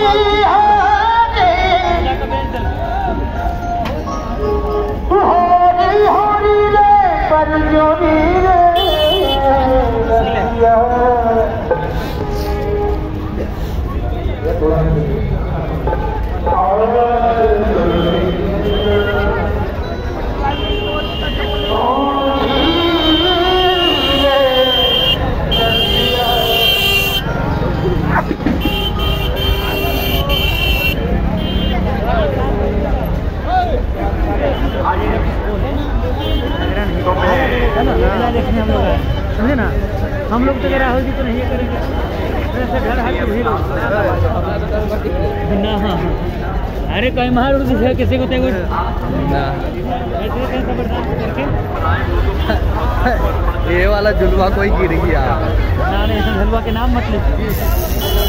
देखने हम लोग समझे ना, हम लोग तो राहुल जी तो नहीं करेंगे, घर हाथ तो वही ना। हाँ अरे कहीं मार उड़ किसी को ये वाला झुलवा कोई गिर गया। झुलवा के नाम मत लीजिए।